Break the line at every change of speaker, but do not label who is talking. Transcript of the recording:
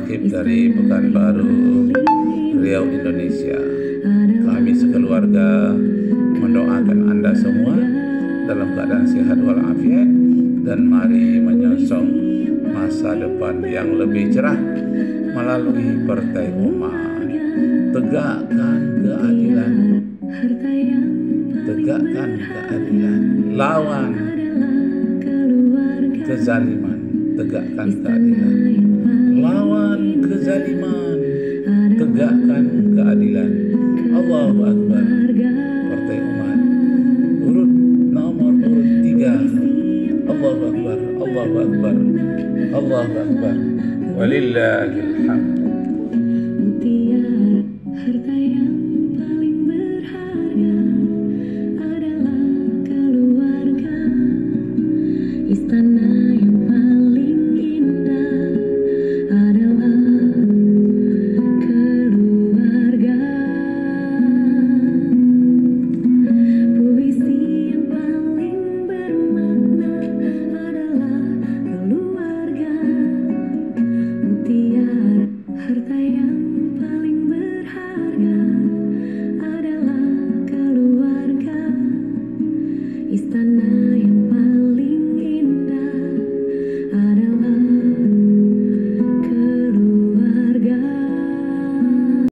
Akib dari Pekanbaru, Riau, Indonesia. Kami sekeluarga mendoakan Anda semua dalam keadaan sehat walafiat, dan mari menyongsong masa depan yang lebih cerah melalui Partai Umat. Tegakkan keadilan, tegakkan keadilan, lawan kezaliman, tegakkan keadilan, lawan kezaliman, tegakkan keadilan. Allahu Akbar. Partai Umat nomor urut 3. Allahu Akbar, Allahu Akbar, Allahu Akbar. Walillahil hamd.